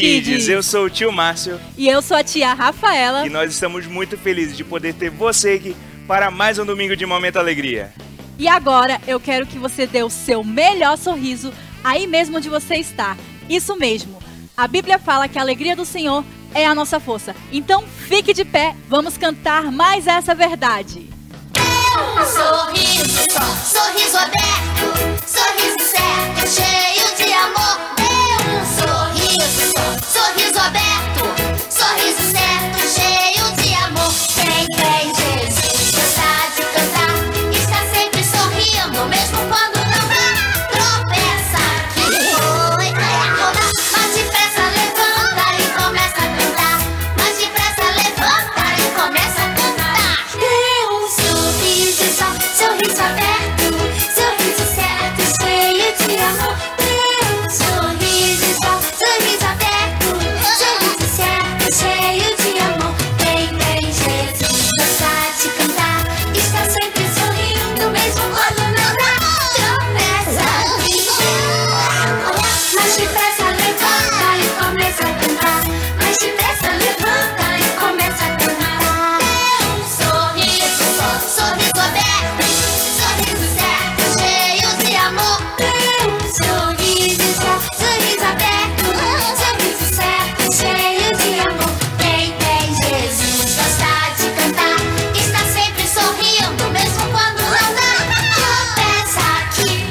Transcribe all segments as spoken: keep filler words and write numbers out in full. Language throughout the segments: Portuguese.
Kids. Eu sou o tio Márcio. E eu sou a tia Rafaela. E nós estamos muito felizes de poder ter você aqui para mais um domingo de Momento Alegria. E agora eu quero que você dê o seu melhor sorriso aí mesmo onde você está. Isso mesmo. A Bíblia fala que a alegria do Senhor é a nossa força. Então fique de pé, vamos cantar mais essa verdade. Um sorriso só, sorriso aberto, sorriso certo, cheio de amor. Dê um sorriso só, sorriso aberto, sorriso certo, cheio de amor. Quem tem Jesus gosta de cantar, está sempre sorrindo, mesmo quando não dá. Tropeça aqui, oi, vai acordar, mas depressa levanta e começa a cantar. Mas depressa levanta e começa a cantar. Dê um sorriso só, sorriso aberto, sorriso certo, cheio de amor. Dê um sorriso só, sorriso aberto, sorriso certo, cheio de amor. Quem tem Jesus gosta de cantar, está sempre sorrindo, mesmo quando não dá. Tropeça aqui, mas depressa levanta e começa a cantar. Mas depressa levanta e começa a cantar. Dê um sorriso só, sorriso aberto, sorriso certo, cheio de amor. Dê um sorriso só, sorriso aberto, sorriso certo, cheio de amor. Quem tem Jesus gosta de cantar, está sempre sorrindo, mesmo quando não dá. Tropeça aqui,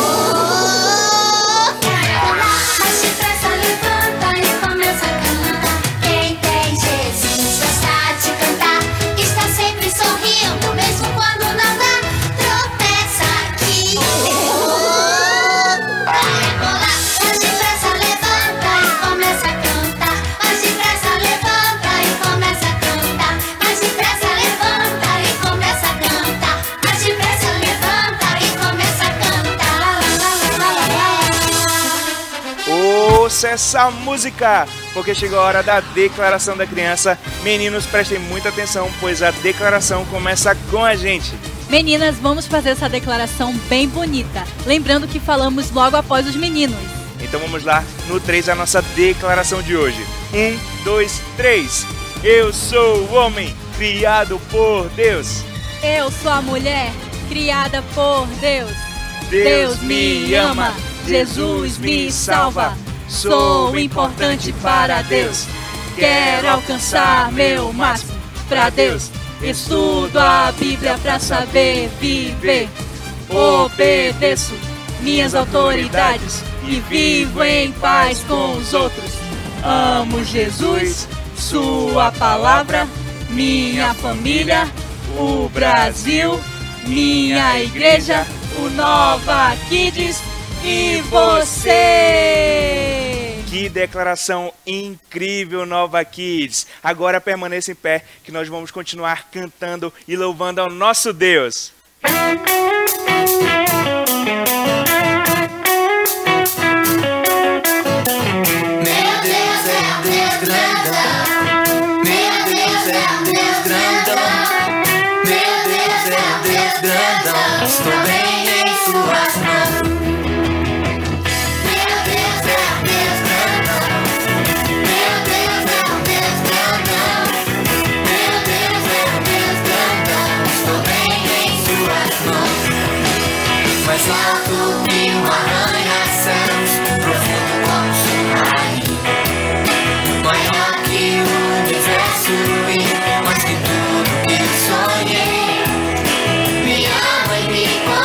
mas depressa levanta e começa a cantar. Quem tem Jesus gosta de cantar, está sempre sorrindo, mesmo quando não dá. Tropeça aqui, vai rolar. Mas depressa levanta e começa a cantar. Mas depressa levanta e começa a cantar. Mas depressa levanta e começa a cantar. Mas depressa levanta e começa a cantar. Lá, lá, lá, lá, lá, lá. Ouça essa música, porque chegou a hora da declaração da criança. Meninos, prestem muita atenção, pois a declaração começa com a gente. Meninas, vamos fazer essa declaração bem bonita. Lembrando que falamos logo após os meninos. Então vamos lá, no três, a nossa declaração de hoje. Um, dois, três. Eu sou o homem criado por Deus. Eu sou a mulher criada por Deus. Deus me ama, Jesus me salva. Sou importante para Deus. Quero alcançar meu máximo pra Deus. Estudo a Bíblia pra saber viver. Obedeço minhas autoridades e vivo em paz com os outros. Amo Jesus, sua palavra, minha família, o Brasil, minha igreja, o Nova Kids e você. Que declaração incrível, Nova Kids! Agora permaneça em pé, que nós vamos continuar cantando e louvando ao nosso Deus. Meu Deus é um Deus grandão. Meu Deus é um Deus grandão. Meu Deus é um Deus grandão. Estou bem em suas mãos. Meu Deus é um Deus grandão. Meu Deus é um Deus grandão. Meu Deus é um Deus grandão. Estou bem em suas mãos. Mais alto que um arranha-céus, profundo como um submarino, maior que o universo e mais que tudo que sonhei. Me ama e me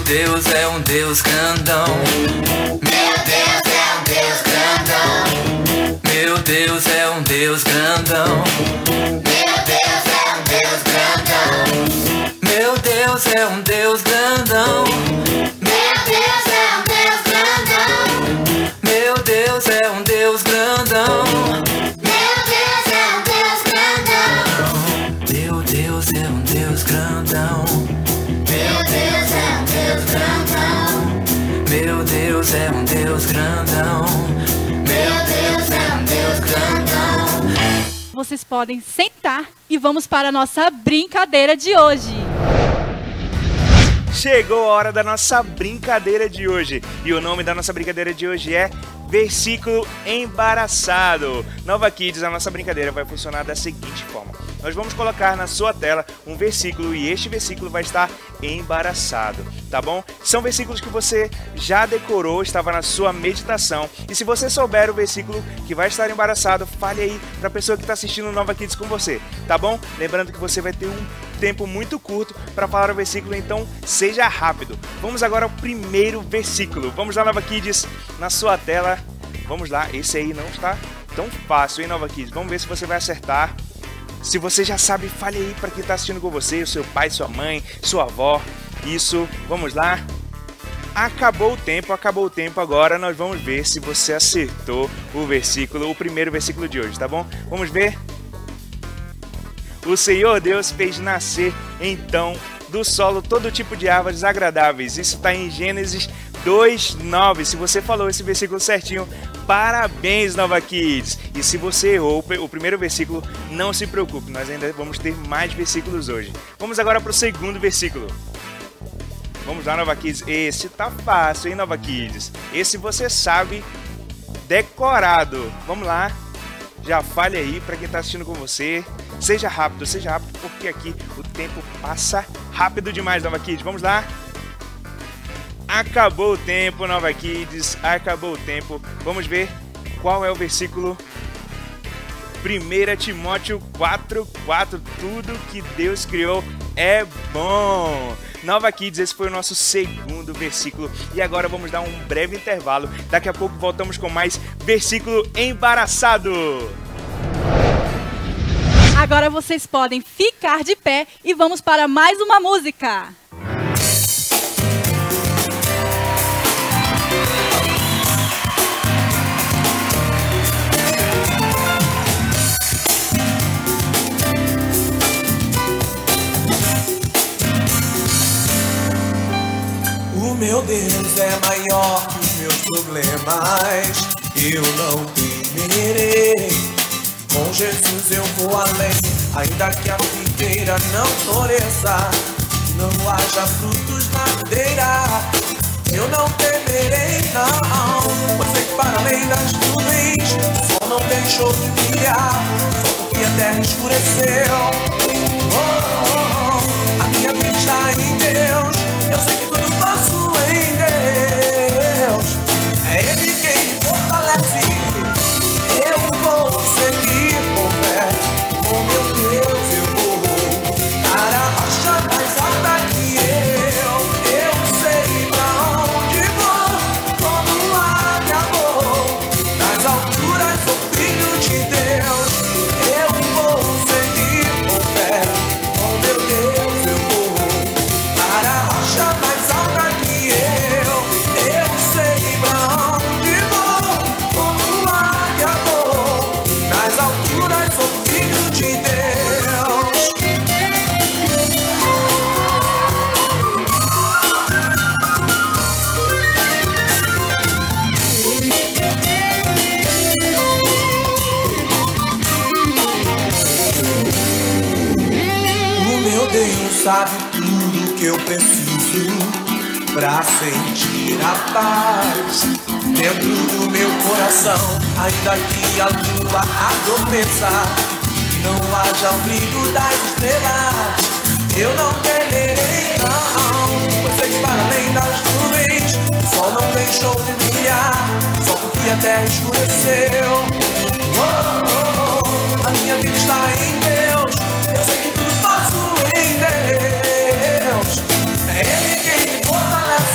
Deus é um Deus grandão. Meu Deus é um Deus grandão. Meu Deus é um Deus grandão. Meu Deus é um Deus grandão. Meu Deus é um Deus grandão. Meu Deus é um Deus grandão. Meu Deus é um Deus grandão. Meu Deus é um Deus grandão. Meu Deus é um Deus grandão. Meu Deus é um Deus grandão. Meu Deus é um Deus grandão. Meu Deus é um Deus grandão. Vocês podem sentar e vamos para a nossa brincadeira de hoje. Chegou a hora da nossa brincadeira de hoje. E o nome da nossa brincadeira de hoje é Versículo Embaraçado. Nova Kids, a nossa brincadeira vai funcionar da seguinte forma. Nós vamos colocar na sua tela um versículo e este versículo vai estar embaraçado, tá bom? São versículos que você já decorou, estava na sua meditação. E se você souber o versículo que vai estar embaraçado, fale aí para a pessoa que está assistindo o Nova Kids com você, tá bom? Lembrando que você vai ter um tempo muito curto para falar o versículo, então seja rápido. Vamos agora ao primeiro versículo. Vamos lá, Nova Kids, na sua tela. Vamos lá, esse aí não está tão fácil, hein, Nova Kids? Vamos ver se você vai acertar. Se você já sabe, fale aí para quem está assistindo com você, o seu pai, sua mãe, sua avó. Isso, vamos lá. Acabou o tempo, acabou o tempo. Agora nós vamos ver se você acertou o versículo, o primeiro versículo de hoje, tá bom? Vamos ver. O Senhor Deus fez nascer, então, do solo todo tipo de árvores agradáveis. Isso está em Gênesis dois, nove. Se você falou esse versículo certinho, parabéns, Nova Kids. E se você errou o primeiro versículo, não se preocupe, nós ainda vamos ter mais versículos hoje. Vamos agora para o segundo versículo. Vamos lá, Nova Kids. Esse tá fácil, hein, Nova Kids? Esse você sabe decorado. Vamos lá. Já fale aí para quem está assistindo com você. Seja rápido, seja rápido, porque aqui o tempo passa rápido demais, Nova Kids. Vamos lá. Acabou o tempo, Nova Kids. Acabou o tempo. Vamos ver qual é o versículo. primeiro Timóteo quatro, quatro. Tudo que Deus criou é bom. Nova Kids, esse foi o nosso segundo versículo. E agora vamos dar um breve intervalo. Daqui a pouco voltamos com mais versículo embaraçado. Agora vocês podem ficar de pé e vamos para mais uma música. O meu Deus é maior que os meus problemas. Eu não temerei. Com Jesus eu vou além, ainda que a figueira não floresça, não haja frutos na videira. Eu não temerei, não, pois sei que para além das nuvens o sol não deixou de brilhar, só porque a terra escureceu. Oh, oh, oh, a minha vida está em Deus, eu sei que tudo posso em Deus. É Ele quem me fortalece. Eu vou seguir com fé, com meu Deus eu vou para a rocha mais alta que eu. Eu sei pra onde vou, como águia vou, nas alturas sou filho de Deus. Eu vou seguir com fé, com meu Deus eu vou para a rocha mais alta que eu. Eu sei pra onde vou, como águia vou, nas alturas sou filho de Deus. O meu Deus sabe tudo que eu preciso pra sentir a paz dentro do meu coração, ainda que a lua adormeça e não haja o brilho das estrelas. Eu não temerei, não, pois sei que para além das nuvens o sol não deixou de brilhar, só porque a terra escureceu. Oh, oh, oh, a minha vida está em Deus, eu sei que tudo posso em Deus. É Ele quem me fortalece.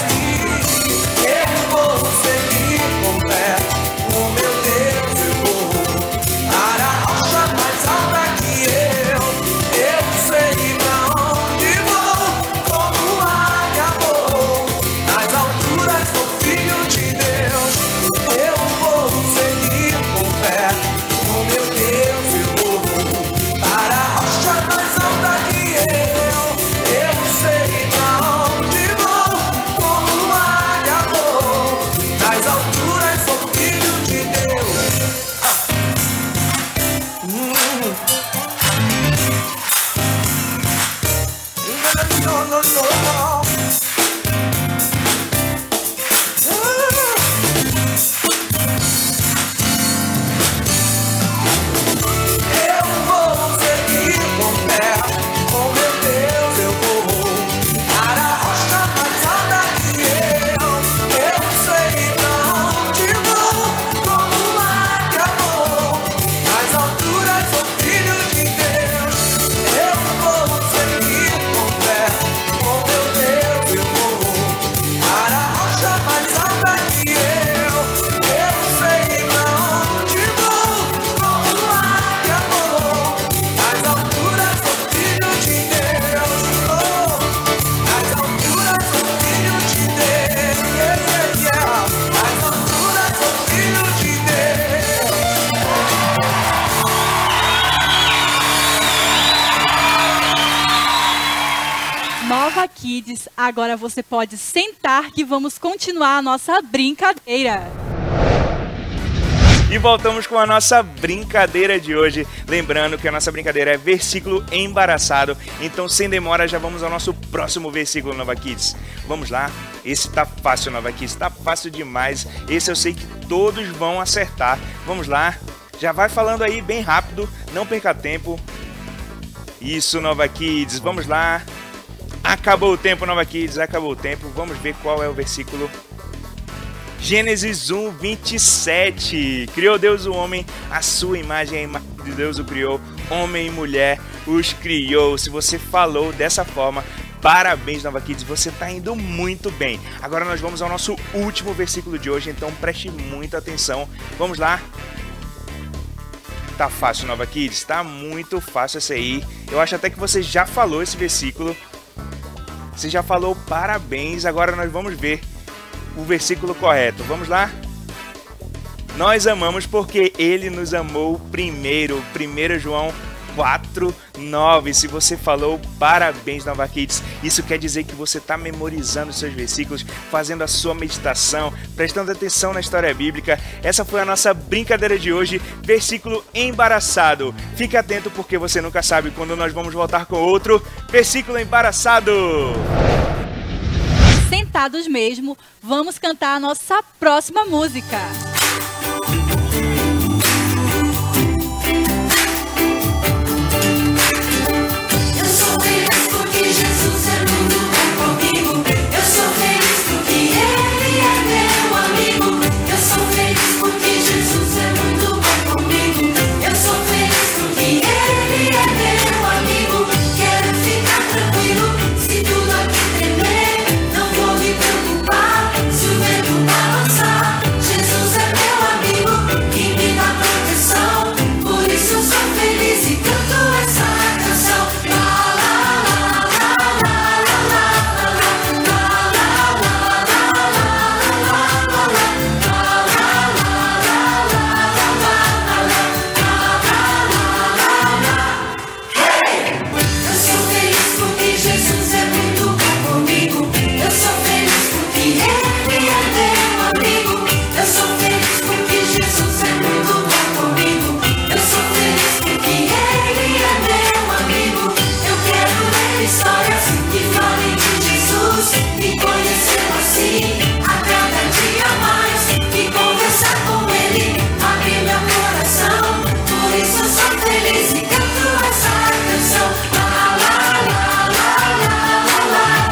Kids, agora você pode sentar que vamos continuar a nossa brincadeira. E voltamos com a nossa brincadeira de hoje. Lembrando que a nossa brincadeira é versículo embaraçado. Então, sem demora, já vamos ao nosso próximo versículo, Nova Kids. Vamos lá. Esse tá fácil, Nova Kids. Tá fácil demais. Esse eu sei que todos vão acertar. Vamos lá. Já vai falando aí bem rápido. Não perca tempo. Isso, Nova Kids. Vamos lá. Acabou o tempo, Nova Kids. Acabou o tempo. Vamos ver qual é o versículo. Gênesis um, vinte e sete. Criou Deus o homem, a sua imagem, a imagem de Deus o criou, homem e mulher os criou. Se você falou dessa forma, parabéns, Nova Kids, você está indo muito bem. Agora nós vamos ao nosso último versículo de hoje, então preste muita atenção. Vamos lá. Tá fácil, Nova Kids, tá muito fácil esse aí. Eu acho até que você já falou esse versículo. Você já falou parabéns, agora nós vamos ver o versículo correto. Vamos lá? Nós amamos porque Ele nos amou primeiro. primeiro João quatro, nove. Se você falou, parabéns, Nova Kids. Isso quer dizer que você está memorizando os seus versículos, fazendo a sua meditação, prestando atenção na história bíblica. Essa foi a nossa brincadeira de hoje, versículo embaraçado. Fique atento porque você nunca sabe quando nós vamos voltar com outro versículo embaraçado. Sentados mesmo, vamos cantar a nossa próxima música. Eu sou feliz porque Jesus é muito bom comigo. Eu sou feliz porque Ele é meu amigo. Eu sou feliz porque Jesus é muito bom comigo. Eu sou feliz porque Ele é meu amigo. Quero ficar tranquilo se tudo aqui tremer. Não vou me preocupar se o vento balançar. Jesus é meu amigo que me dá proteção. Por isso eu sou feliz e canto essa canção. Lá, lá, lá, lá, lá, lá, lá, lá, eu sou feliz porque Jesus é muito bom comigo. Eu sou feliz porque Ele é meu amigo. Eu sou feliz porque Jesus é muito bom comigo. Eu sou feliz porque Ele é meu amigo. Eu quero ler histórias que falem de Jesus e conhecê-lo assim a cada dia mais. E conversar com Ele, abrir meu coração. Por isso eu sou feliz e canto essa canção. Lá, lá, lá, lá, lá, lá,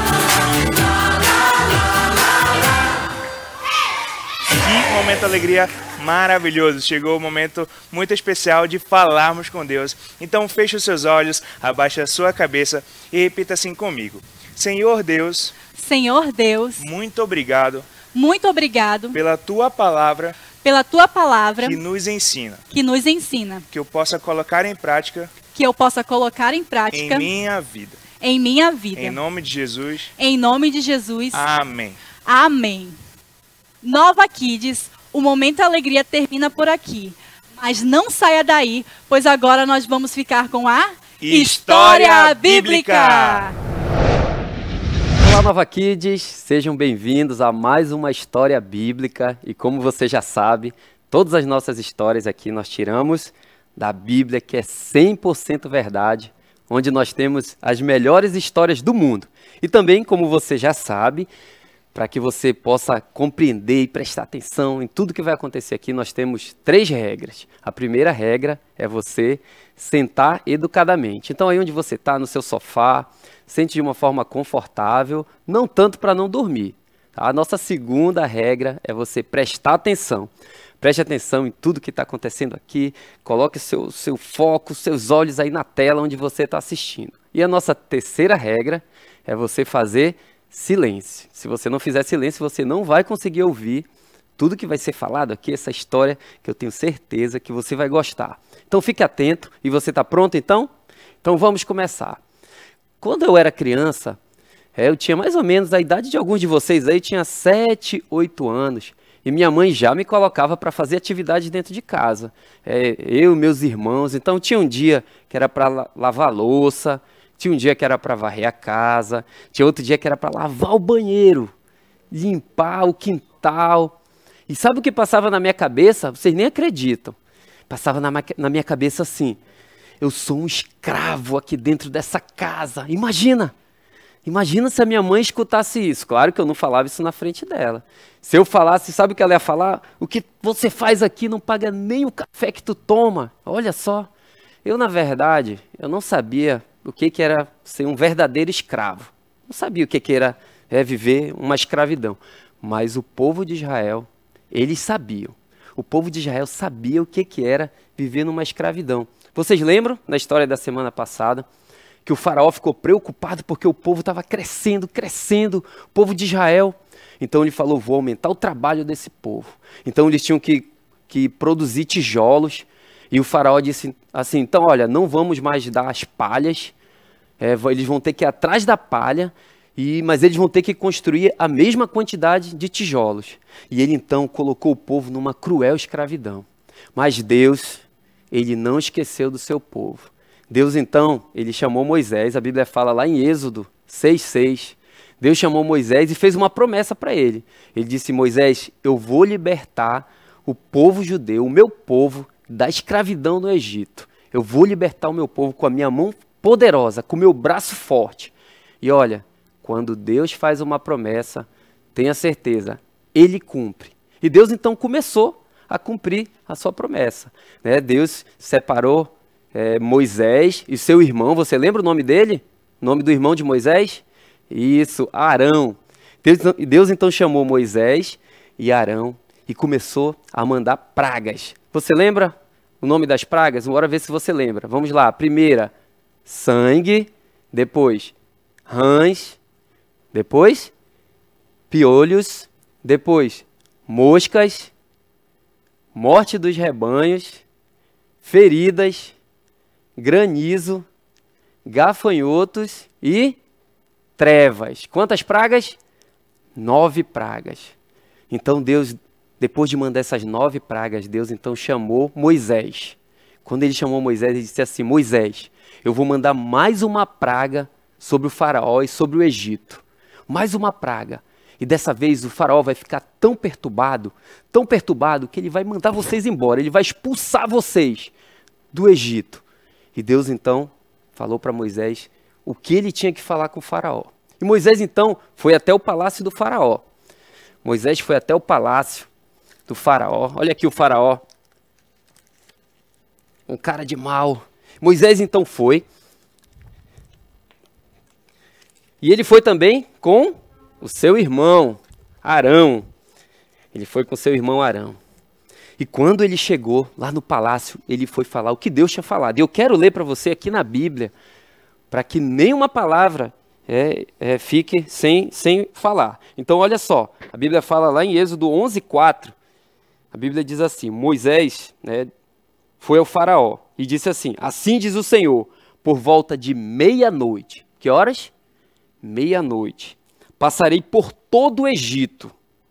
lá, lá, lá, lá. Que momento alegria maravilhoso. Chegou o momento muito especial de falarmos com Deus. Então feche os seus olhos, abaixe a sua cabeça e repita assim comigo. Senhor Deus, Senhor Deus, muito obrigado muito obrigado pela tua palavra pela tua palavra que nos ensina, que nos ensina, que eu possa colocar em prática que eu possa colocar em prática em minha vida. em minha vida. Em nome de Jesus. Em nome de Jesus. Amém. Amém. Nova Kids, o Momento Alegria termina por aqui. Mas não saia daí, pois agora nós vamos ficar com a História Bíblica. Olá, Nova Kids, sejam bem-vindos a mais uma História Bíblica. E como você já sabe, todas as nossas histórias aqui nós tiramos da Bíblia, que é cem por cento verdade, onde nós temos as melhores histórias do mundo. E também, como você já sabe, para que você possa compreender e prestar atenção em tudo que vai acontecer aqui, nós temos três regras. A primeira regra é você sentar educadamente. Então, aí onde você está, no seu sofá, sente de uma forma confortável, não tanto para não dormir. Tá? A nossa segunda regra é você prestar atenção. Preste atenção em tudo que está acontecendo aqui, coloque seu, seu foco, seus olhos aí na tela onde você está assistindo. E a nossa terceira regra é você fazer silêncio. Se você não fizer silêncio, você não vai conseguir ouvir tudo que vai ser falado aqui, essa história que eu tenho certeza que você vai gostar. Então fique atento. E você está pronto então? Então vamos começar. Quando eu era criança, é, eu tinha mais ou menos a idade de alguns de vocês aí, tinha sete, oito anos. E minha mãe já me colocava para fazer atividades dentro de casa. É, eu e meus irmãos. Então tinha um dia que era para lavar louça, Tinha um dia que era para varrer a casa, tinha outro dia que era para lavar o banheiro, limpar o quintal. E sabe o que passava na minha cabeça? Vocês nem acreditam. Passava na, na minha cabeça assim: eu sou um escravo aqui dentro dessa casa. Imagina! Imagina se a minha mãe escutasse isso. Claro que eu não falava isso na frente dela. Se eu falasse, sabe o que ela ia falar? O que você faz aqui não paga nem o café que tu toma. Olha só. Eu, na verdade, eu não sabia o que, que era ser um verdadeiro escravo. Não sabia o que, que era é, viver uma escravidão. Mas o povo de Israel, eles sabiam. O povo de Israel sabia o que, que era viver numa escravidão. Vocês lembram, na história da semana passada, que o faraó ficou preocupado porque o povo estava crescendo, crescendo, o povo de Israel. Então ele falou: vou aumentar o trabalho desse povo. Então eles tinham que, que produzir tijolos. E o faraó disse assim: então olha, não vamos mais dar as palhas, é, eles vão ter que ir atrás da palha, e, mas eles vão ter que construir a mesma quantidade de tijolos. E ele então colocou o povo numa cruel escravidão. Mas Deus, ele não esqueceu do seu povo. Deus então, ele chamou Moisés, a Bíblia fala lá em Êxodo seis, seis. Deus chamou Moisés e fez uma promessa para ele. Ele disse: Moisés, eu vou libertar o povo judeu, o meu povo, da escravidão no Egito. Eu vou libertar o meu povo com a minha mão poderosa, com o meu braço forte. E olha, quando Deus faz uma promessa, tenha certeza, ele cumpre. E Deus então começou a cumprir a sua promessa. Né? Deus separou É, Moisés e seu irmão. Você lembra o nome dele? O nome do irmão de Moisés? Isso, Arão. Deus, Deus então chamou Moisés e Arão e começou a mandar pragas. Você lembra o nome das pragas? Bora ver se você lembra. Vamos lá. Primeira, sangue. Depois, rãs. Depois, piolhos. Depois, moscas. Morte dos rebanhos. Feridas. Granizo, gafanhotos e trevas. Quantas pragas? Nove pragas. Então Deus, depois de mandar essas nove pragas, Deus então chamou Moisés. Quando ele chamou Moisés, ele disse assim: Moisés, eu vou mandar mais uma praga sobre o faraó e sobre o Egito. Mais uma praga. E dessa vez o faraó vai ficar tão perturbado, tão perturbado, que ele vai mandar vocês embora. Ele vai expulsar vocês do Egito. E Deus então falou para Moisés o que ele tinha que falar com o faraó. E Moisés então foi até o palácio do faraó. Moisés foi até o palácio do faraó. Olha aqui o faraó. Um cara de mal. Moisés então foi. E ele foi também com o seu irmão, Arão. Ele foi com seu irmão Arão. E quando ele chegou lá no palácio, ele foi falar o que Deus tinha falado. E eu quero ler para você aqui na Bíblia, para que nenhuma palavra é, é, fique sem, sem falar. Então, olha só, a Bíblia fala lá em Êxodo onze, quatro. A Bíblia diz assim: Moisés, né, foi ao faraó e disse assim: assim diz o Senhor, por volta de meia-noite. Que horas? Meia-noite. Passarei por todo o Egito.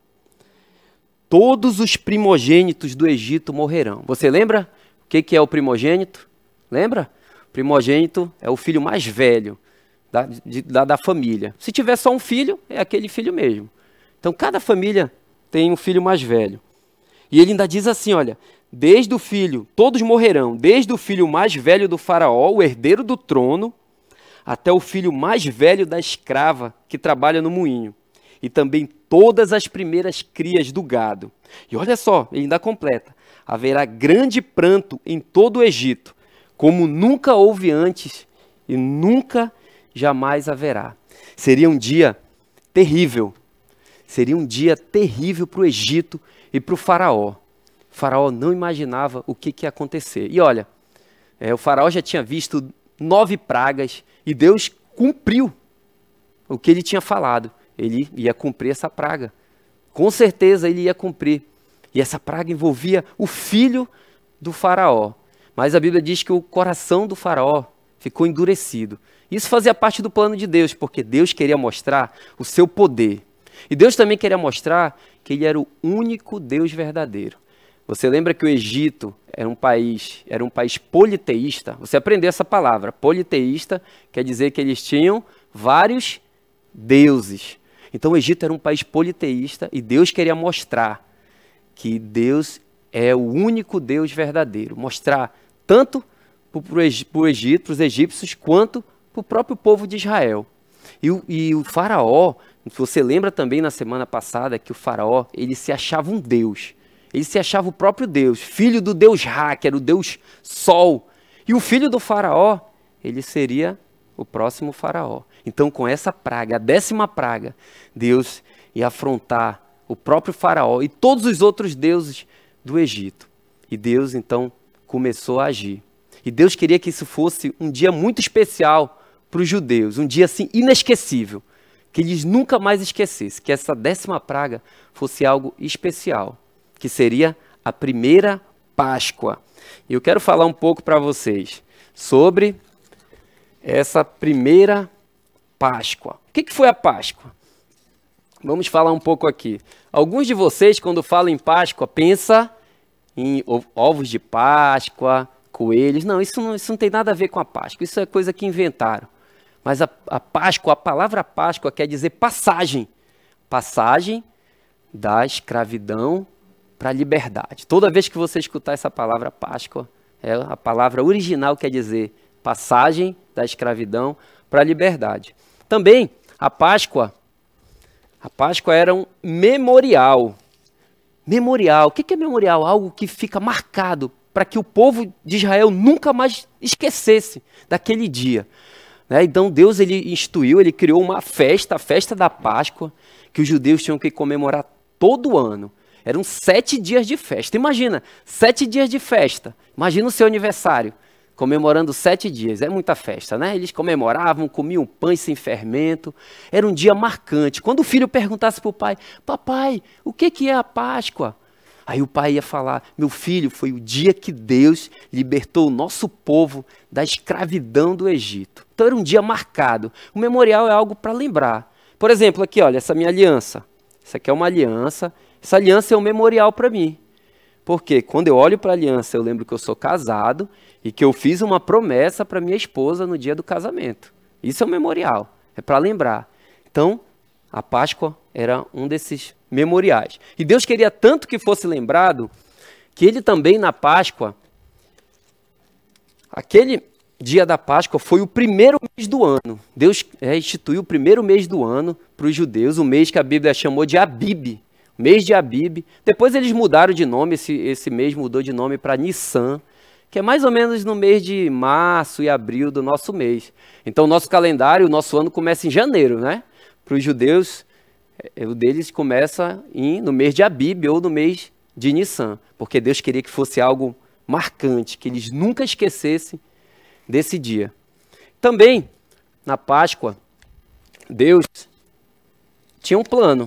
Todos os primogênitos do Egito morrerão. Você lembra o que, que é o primogênito? Lembra? O primogênito é o filho mais velho da, de, da, da família. Se tiver só um filho, é aquele filho mesmo. Então, cada família tem um filho mais velho. E ele ainda diz assim, olha, desde o filho, todos morrerão, desde o filho mais velho do faraó, o herdeiro do trono, até o filho mais velho da escrava que trabalha no moinho. E também todas as primeiras crias do gado. E olha só, ele ainda completa: haverá grande pranto em todo o Egito, como nunca houve antes e nunca jamais haverá. Seria um dia terrível. Seria um dia terrível para o Egito e para o faraó. O faraó não imaginava o que, que ia acontecer. E olha, é, o faraó já tinha visto nove pragas e Deus cumpriu o que ele tinha falado. Ele ia cumprir essa praga. Com certeza ele ia cumprir. E essa praga envolvia o filho do faraó. Mas a Bíblia diz que o coração do faraó ficou endurecido. Isso fazia parte do plano de Deus, porque Deus queria mostrar o seu poder. E Deus também queria mostrar que ele era o único Deus verdadeiro. Você lembra que o Egito era um país, era um país politeísta? Você aprendeu essa palavra, politeísta, quer dizer que eles tinham vários deuses. Então o Egito era um país politeísta e Deus queria mostrar que Deus é o único Deus verdadeiro. Mostrar tanto para o Egito, para os egípcios, quanto para o próprio povo de Israel. E o, e o faraó, você lembra também na semana passada que o faraó, ele se achava um Deus. Ele se achava o próprio Deus, filho do Deus Ra, que era o Deus Sol. E o filho do faraó, ele seria o próximo faraó. Então, com essa praga, a décima praga, Deus ia afrontar o próprio faraó e todos os outros deuses do Egito. E Deus, então, começou a agir. E Deus queria que isso fosse um dia muito especial para os judeus, um dia assim inesquecível, que eles nunca mais esquecessem, que essa décima praga fosse algo especial, que seria a primeira Páscoa. E eu quero falar um pouco para vocês sobre essa primeira Páscoa. O que, que foi a Páscoa? Vamos falar um pouco aqui. Alguns de vocês, quando falam em Páscoa, pensam em ovos de Páscoa, coelhos. Não isso, não, isso não tem nada a ver com a Páscoa. Isso é coisa que inventaram. Mas a, a Páscoa, a palavra Páscoa quer dizer passagem. Passagem da escravidão para a liberdade. Toda vez que você escutar essa palavra Páscoa, é, a palavra original quer dizer passagem da escravidão para a liberdade. Também a Páscoa, a Páscoa era um memorial. Memorial, o que é memorial? Algo que fica marcado para que o povo de Israel nunca mais esquecesse daquele dia. Né? Então Deus ele instituiu, ele criou uma festa, a festa da Páscoa, que os judeus tinham que comemorar todo ano. Eram sete dias de festa. Imagina, sete dias de festa. Imagina o seu aniversário, comemorando sete dias. É muita festa, né? Eles comemoravam, comiam pães sem fermento. Era um dia marcante. Quando o filho perguntasse para o pai, papai, o que, que é a Páscoa? Aí o pai ia falar, meu filho, foi o dia que Deus libertou o nosso povo da escravidão do Egito. Então era um dia marcado. O memorial é algo para lembrar. Por exemplo, aqui, olha, essa minha aliança. Essa aqui é uma aliança. Essa aliança é um memorial para mim. Porque quando eu olho para a aliança, eu lembro que eu sou casado e que eu fiz uma promessa para minha esposa no dia do casamento. Isso é um memorial, é para lembrar. Então, a Páscoa era um desses memoriais. E Deus queria tanto que fosse lembrado, que ele também na Páscoa, aquele dia da Páscoa foi o primeiro mês do ano. Deus é, instituiu o primeiro mês do ano para os judeus, o mês que a Bíblia chamou de Abib, mês de Abib. Depois eles mudaram de nome, esse, esse mês mudou de nome para Nissan, que é mais ou menos no mês de março e abril do nosso mês. Então o nosso calendário, o nosso ano começa em janeiro, né? Para os judeus, o deles começa em, no mês de Abib ou no mês de Nissan, porque Deus queria que fosse algo marcante, que eles nunca esquecessem desse dia. Também, na Páscoa, Deus tinha um plano.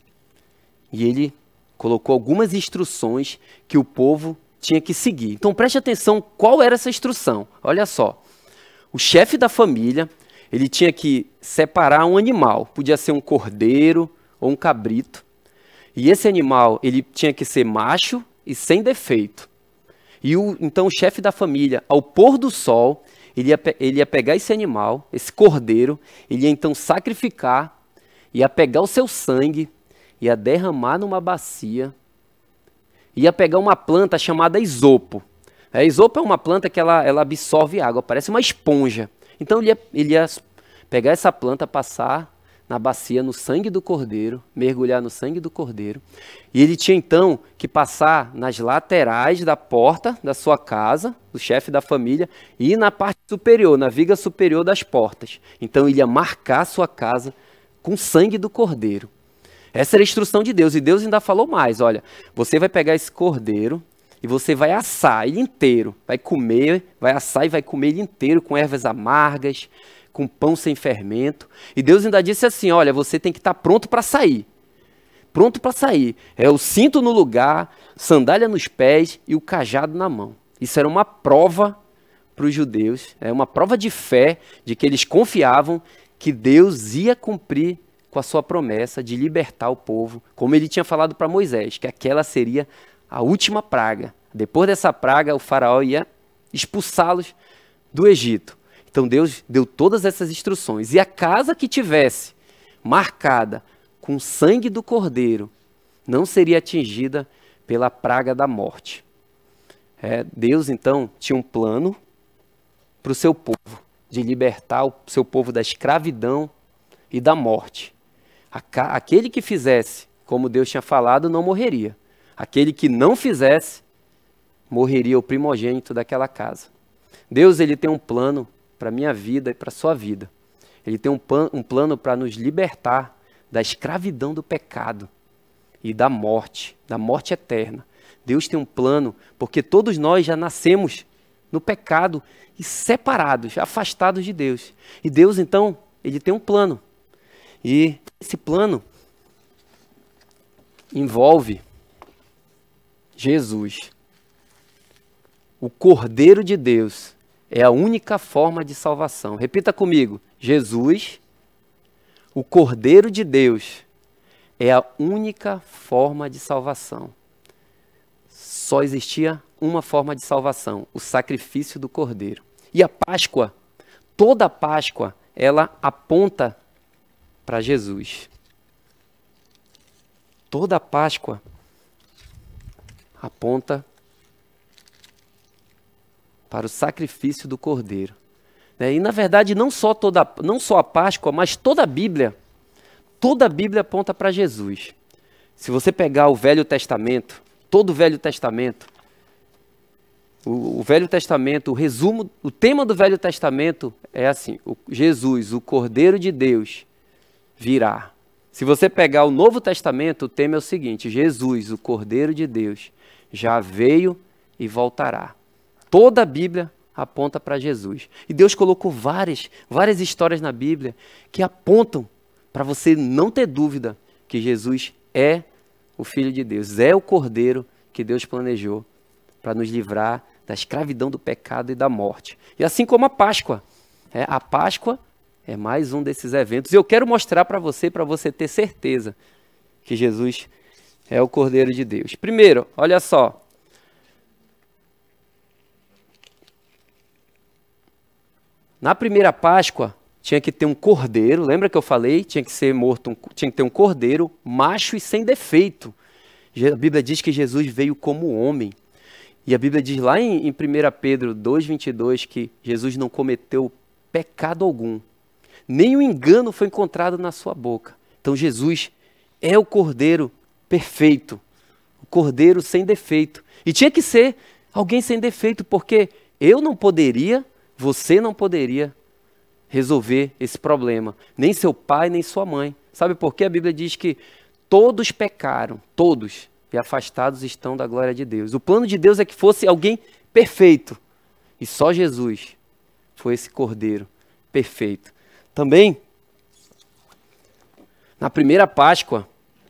E ele colocou algumas instruções que o povo tinha que seguir. Então preste atenção qual era essa instrução. Olha só, o chefe da família, ele tinha que separar um animal. Podia ser um cordeiro ou um cabrito. E esse animal, ele tinha que ser macho e sem defeito. E o, então o chefe da família, ao pôr do sol, ele ia, ele ia pegar esse animal, esse cordeiro, ele ia então sacrificar, ia pegar o seu sangue, ia derramar numa bacia, ia pegar uma planta chamada isopo. A isopo é uma planta que ela, ela absorve água, parece uma esponja. Então ele ia, ele ia pegar essa planta, passar na bacia, no sangue do cordeiro, mergulhar no sangue do cordeiro. E ele tinha então que passar nas laterais da porta da sua casa, do chefe da família, e na parte superior, na viga superior das portas. Então ele ia marcar a sua casa com sangue do cordeiro. Essa era a instrução de Deus. E Deus ainda falou mais, olha, você vai pegar esse cordeiro e você vai assar ele inteiro. Vai comer, vai assar e vai comer ele inteiro com ervas amargas, com pão sem fermento. E Deus ainda disse assim, olha, você tem que estar pronto para sair. Pronto para sair. É o cinto no lugar, sandália nos pés e o cajado na mão. Isso era uma prova para os judeus, é uma prova de fé, de que eles confiavam que Deus ia cumprir com a sua promessa de libertar o povo, como ele tinha falado para Moisés, que aquela seria a última praga. Depois dessa praga, o faraó ia expulsá-los do Egito. Então Deus deu todas essas instruções. E a casa que tivesse marcada com o sangue do cordeiro não seria atingida pela praga da morte. É, Deus, então, tinha um plano para o seu povo, de libertar o seu povo da escravidão e da morte. Aquele que fizesse, como Deus tinha falado, não morreria. Aquele que não fizesse, morreria o primogênito daquela casa. Deus, ele tem um plano para a minha vida e para a sua vida. Ele tem um, plan, um plano para nos libertar da escravidão do pecado e da morte, da morte eterna. Deus tem um plano, porque todos nós já nascemos no pecado e separados, afastados de Deus. E Deus, então, ele tem um plano. E esse plano envolve Jesus. O Cordeiro de Deus é a única forma de salvação. Repita comigo. Jesus, o Cordeiro de Deus, é a única forma de salvação. Só existia uma forma de salvação, o sacrifício do Cordeiro. E a Páscoa, toda a Páscoa, ela aponta para Jesus. Toda a Páscoa aponta para o sacrifício do Cordeiro. E, na verdade, não só, toda, não só a Páscoa, mas toda a Bíblia, toda a Bíblia aponta para Jesus. Se você pegar o Velho Testamento, todo o Velho Testamento, o, o Velho Testamento, o resumo, o tema do Velho Testamento é assim, o, Jesus, o Cordeiro de Deus, virá. Se você pegar o Novo Testamento, o tema é o seguinte, Jesus, o Cordeiro de Deus, já veio e voltará. Toda a Bíblia aponta para Jesus. E Deus colocou várias, várias histórias na Bíblia que apontam para você não ter dúvida que Jesus é o Filho de Deus, é o Cordeiro que Deus planejou para nos livrar da escravidão do pecado e da morte. E assim como a Páscoa. É, a Páscoa é mais um desses eventos. E eu quero mostrar para você, para você ter certeza que Jesus é o Cordeiro de Deus. Primeiro, olha só. Na primeira Páscoa, tinha que ter um cordeiro, lembra que eu falei? Tinha que ser morto, um, tinha que ter um cordeiro macho e sem defeito. A Bíblia diz que Jesus veio como homem. E a Bíblia diz lá em, em primeira Pedro dois, vinte e dois que Jesus não cometeu pecado algum. Nem o engano foi encontrado na sua boca. Então Jesus é o cordeiro perfeito, o cordeiro sem defeito. E tinha que ser alguém sem defeito, porque eu não poderia... Você não poderia resolver esse problema, nem seu pai, nem sua mãe. Sabe por quê? A Bíblia diz que todos pecaram, todos, e afastados estão da glória de Deus. O plano de Deus é que fosse alguém perfeito, e só Jesus foi esse cordeiro perfeito. Também, na primeira Páscoa,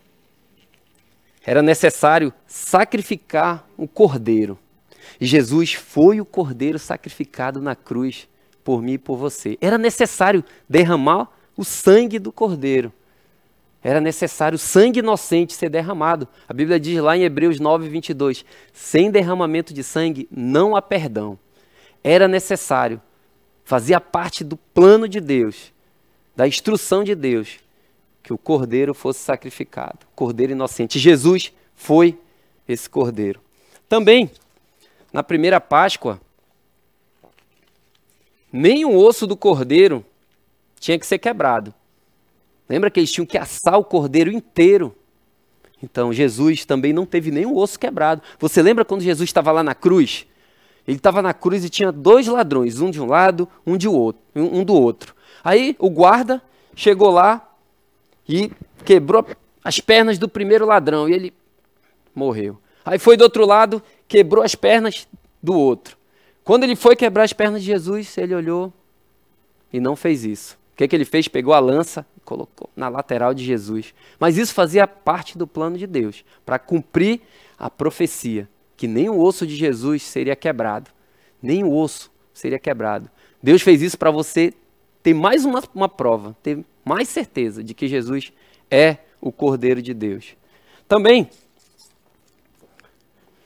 era necessário sacrificar um cordeiro. E Jesus foi o cordeiro sacrificado na cruz por mim e por você. Era necessário derramar o sangue do cordeiro. Era necessário o sangue inocente ser derramado. A Bíblia diz lá em Hebreus nove, vinte e dois, sem derramamento de sangue não há perdão. Era necessário, fazia parte do plano de Deus, da instrução de Deus, que o cordeiro fosse sacrificado. Cordeiro inocente. Jesus foi esse cordeiro. Também, na primeira Páscoa, nenhum osso do cordeiro tinha que ser quebrado. Lembra que eles tinham que assar o cordeiro inteiro? Então, Jesus também não teve nenhum osso quebrado. Você lembra quando Jesus estava lá na cruz? Ele estava na cruz e tinha dois ladrões, um de um lado, um, de outro, um do outro. Aí o guarda chegou lá e quebrou as pernas do primeiro ladrão e ele morreu. Aí foi do outro lado, quebrou as pernas do outro. Quando ele foi quebrar as pernas de Jesus, ele olhou e não fez isso. O que, que ele fez? Pegou a lança e colocou na lateral de Jesus. Mas isso fazia parte do plano de Deus, para cumprir a profecia, que nem o osso de Jesus seria quebrado. Nem o osso seria quebrado. Deus fez isso para você ter mais uma, uma prova, ter mais certeza de que Jesus é o Cordeiro de Deus. Também,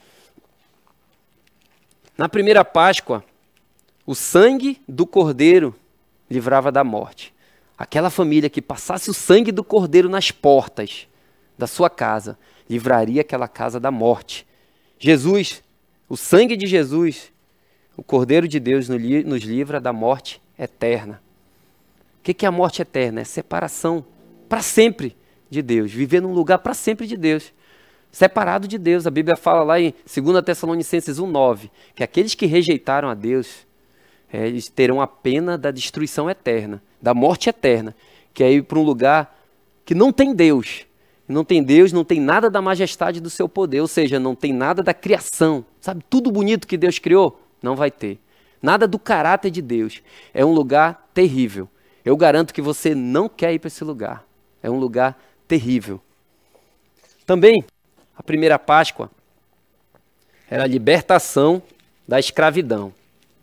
Na primeira Páscoa, o sangue do cordeiro livrava da morte. Aquela família que passasse o sangue do cordeiro nas portas da sua casa, livraria aquela casa da morte. Jesus, o sangue de Jesus, o Cordeiro de Deus nos livra da morte eterna. O que é a morte eterna? É separação para sempre de Deus, viver num lugar para sempre de Deus, separado de Deus. A Bíblia fala lá em segunda Tessalonicenses um, nove, que aqueles que rejeitaram a Deus, é, eles terão a pena da destruição eterna, da morte eterna, que é ir para um lugar que não tem Deus. Não tem Deus, não tem nada da majestade do seu poder, ou seja, não tem nada da criação. Sabe, tudo bonito que Deus criou, não vai ter. Nada do caráter de Deus. É um lugar terrível. Eu garanto que você não quer ir para esse lugar. É um lugar terrível. Também, a primeira Páscoa era a libertação da escravidão.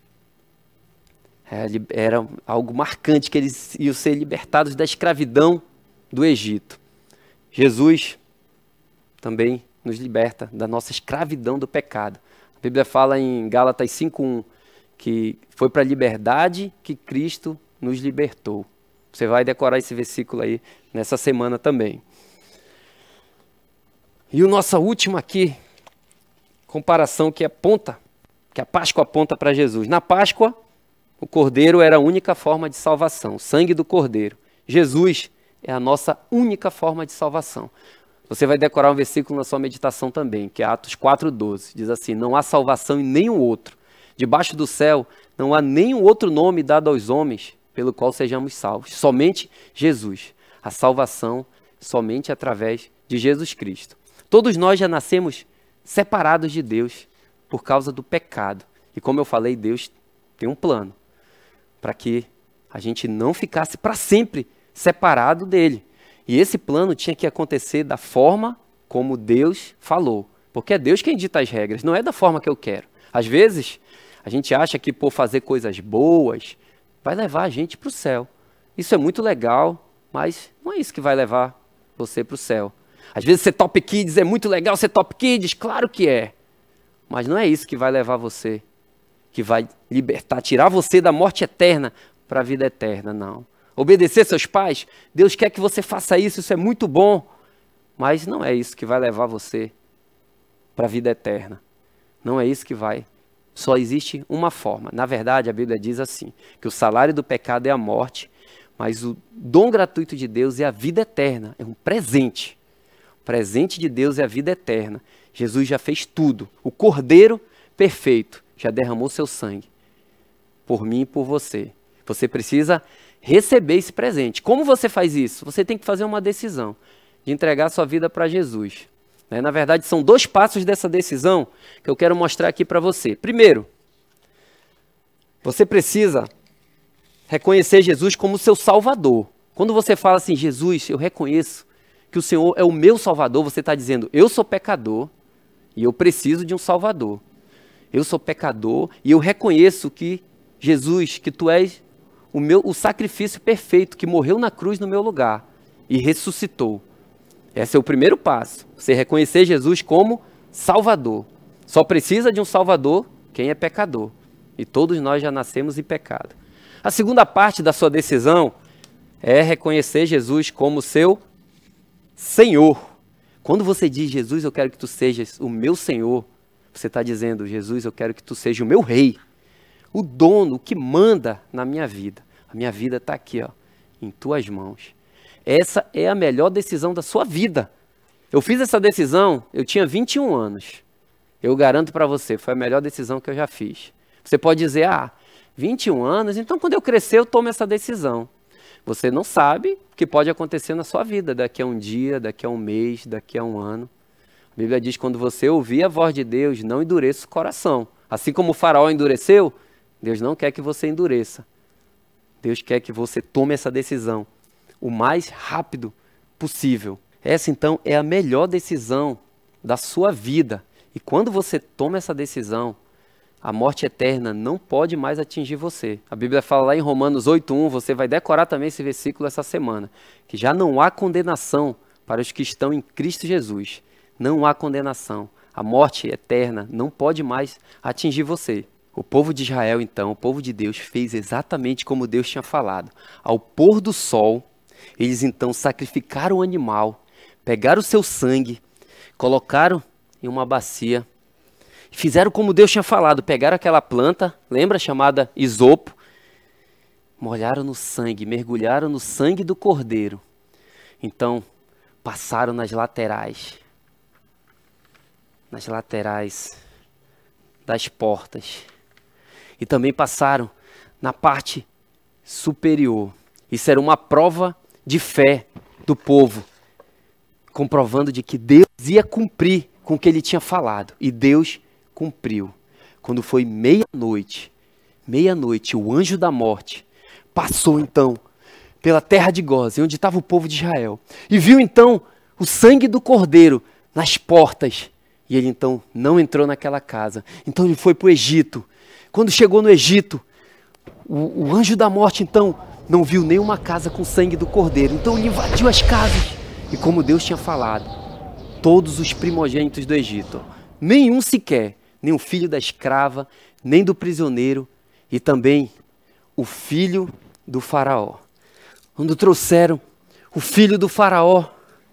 Era algo marcante, que eles iam ser libertados da escravidão do Egito. Jesus também nos liberta da nossa escravidão do pecado. A Bíblia fala em Gálatas cinco, um, que foi para a liberdade que Cristo nos libertou. Você vai decorar esse versículo aí nessa semana também. E o nossa última aqui, comparação que aponta, que a Páscoa aponta para Jesus. Na Páscoa, o Cordeiro era a única forma de salvação, o sangue do Cordeiro. Jesus é a nossa única forma de salvação. Você vai decorar um versículo na sua meditação também, que é Atos quatro, doze. Diz assim: não há salvação em nenhum outro. Debaixo do céu não há nenhum outro nome dado aos homens pelo qual sejamos salvos. Somente Jesus. A salvação somente através de Jesus Cristo. Todos nós já nascemos separados de Deus por causa do pecado. E como eu falei, Deus tem um plano para que a gente não ficasse para sempre separado dele. E esse plano tinha que acontecer da forma como Deus falou. Porque é Deus quem dita as regras, não é da forma que eu quero. Às vezes, a gente acha que por fazer coisas boas, vai levar a gente para o céu. Isso é muito legal, mas não é isso que vai levar você para o céu. Às vezes ser top kids é muito legal ser top kids, claro que é. Mas não é isso que vai levar você, que vai libertar, tirar você da morte eterna para a vida eterna, não. Obedecer seus pais, Deus quer que você faça isso, isso é muito bom. Mas não é isso que vai levar você para a vida eterna. Não é isso que vai. Só existe uma forma. Na verdade, a Bíblia diz assim, que o salário do pecado é a morte, mas o dom gratuito de Deus é a vida eterna, é um presente. O presente de Deus é a vida eterna. Jesus já fez tudo. O Cordeiro perfeito já derramou seu sangue por mim e por você. Você precisa receber esse presente. Como você faz isso? Você tem que fazer uma decisão de entregar sua vida para Jesus. Né? Na verdade, são dois passos dessa decisão que eu quero mostrar aqui para você. Primeiro, você precisa reconhecer Jesus como seu Salvador. Quando você fala assim, Jesus, eu reconheço que o Senhor é o meu Salvador, você está dizendo, eu sou pecador e eu preciso de um Salvador. Eu sou pecador e eu reconheço que, Jesus, que tu és o, meu, o sacrifício perfeito, que morreu na cruz no meu lugar e ressuscitou. Esse é o primeiro passo, você reconhecer Jesus como Salvador. Só precisa de um Salvador quem é pecador. E todos nós já nascemos em pecado. A segunda parte da sua decisão é reconhecer Jesus como seu Senhor. Quando você diz, Jesus, eu quero que tu sejas o meu Senhor, você está dizendo, Jesus, eu quero que tu seja o meu rei, o dono, o que manda na minha vida. A minha vida está aqui, ó, em tuas mãos. Essa é a melhor decisão da sua vida. Eu fiz essa decisão, eu tinha vinte e um anos. Eu garanto para você, foi a melhor decisão que eu já fiz. Você pode dizer, ah, vinte e um anos, então quando eu crescer eu tomo essa decisão. Você não sabe o que pode acontecer na sua vida daqui a um dia, daqui a um mês, daqui a um ano. A Bíblia diz que quando você ouvir a voz de Deus, não endureça o coração. Assim como o faraó endureceu, Deus não quer que você endureça. Deus quer que você tome essa decisão o mais rápido possível. Essa, então, é a melhor decisão da sua vida. E quando você toma essa decisão, a morte eterna não pode mais atingir você. A Bíblia fala lá em Romanos oito, um, você vai decorar também esse versículo essa semana, que já não há condenação para os que estão em Cristo Jesus. Não há condenação. A morte eterna não pode mais atingir você. O povo de Israel, então, o povo de Deus, fez exatamente como Deus tinha falado. Ao pôr do sol, eles então sacrificaram o animal, pegaram o seu sangue, colocaram em uma bacia, fizeram como Deus tinha falado, pegaram aquela planta, lembra, chamada isopo, molharam no sangue, mergulharam no sangue do cordeiro. Então, passaram nas laterais, nas laterais das portas. E também passaram na parte superior. Isso era uma prova de fé do povo, comprovando de que Deus ia cumprir com o que ele tinha falado. E Deus cumpriu. Quando foi meia-noite, meia-noite, o anjo da morte passou então pela terra de Gósen, onde estava o povo de Israel, e viu então o sangue do cordeiro nas portas. E ele então não entrou naquela casa. Então ele foi para o Egito. Quando chegou no Egito, o, o anjo da morte então não viu nenhuma casa com sangue do cordeiro. Então ele invadiu as casas. E como Deus tinha falado, todos os primogênitos do Egito, nenhum sequer, nem o filho da escrava, nem do prisioneiro, e também o filho do faraó. Quando trouxeram o filho do faraó,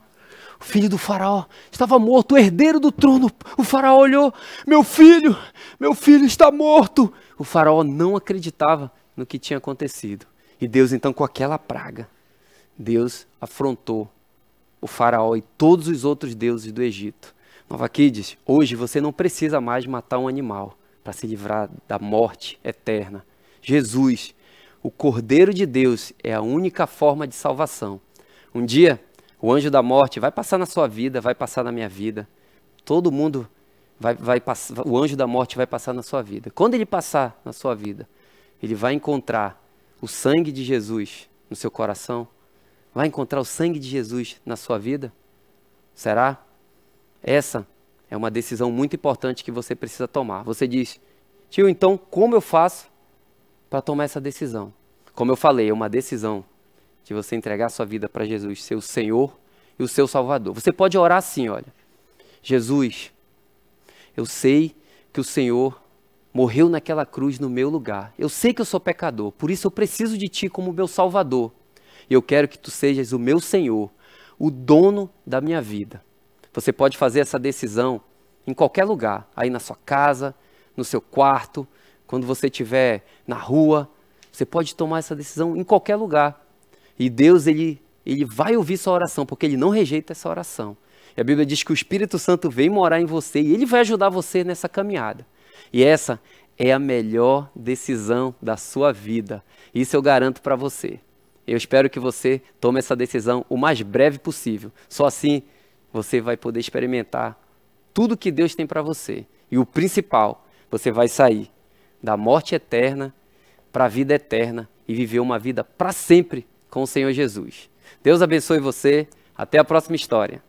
o filho do faraó estava morto, o herdeiro do trono. O faraó olhou, meu filho, meu filho está morto. O faraó não acreditava no que tinha acontecido. E Deus então, com aquela praga, Deus afrontou o faraó e todos os outros deuses do Egito. Nova Kids, hoje você não precisa mais matar um animal para se livrar da morte eterna. Jesus, o Cordeiro de Deus, é a única forma de salvação. Um dia, o anjo da morte vai passar na sua vida, vai passar na minha vida. Todo mundo vai, vai passar, o anjo da morte vai passar na sua vida. Quando ele passar na sua vida, ele vai encontrar o sangue de Jesus no seu coração. Vai encontrar o sangue de Jesus na sua vida? Será? Essa é uma decisão muito importante que você precisa tomar. Você diz, tio, então como eu faço para tomar essa decisão? Como eu falei, é uma decisão de você entregar a sua vida para Jesus, ser o Senhor e o seu Salvador. Você pode orar assim, olha. Jesus, eu sei que o Senhor morreu naquela cruz no meu lugar. Eu sei que eu sou pecador, por isso eu preciso de Ti como meu Salvador. E eu quero que Tu sejas o meu Senhor, o dono da minha vida. Você pode fazer essa decisão em qualquer lugar, aí na sua casa, no seu quarto, quando você estiver na rua. Você pode tomar essa decisão em qualquer lugar. E Deus, ele, ele vai ouvir sua oração, porque Ele não rejeita essa oração. E a Bíblia diz que o Espírito Santo vem morar em você e Ele vai ajudar você nessa caminhada. E essa é a melhor decisão da sua vida. Isso eu garanto para você. Eu espero que você tome essa decisão o mais breve possível. Só assim você vai poder experimentar tudo que Deus tem para você. E o principal, você vai sair da morte eterna para a vida eterna e viver uma vida para sempre com o Senhor Jesus. Deus abençoe você. Até a próxima história.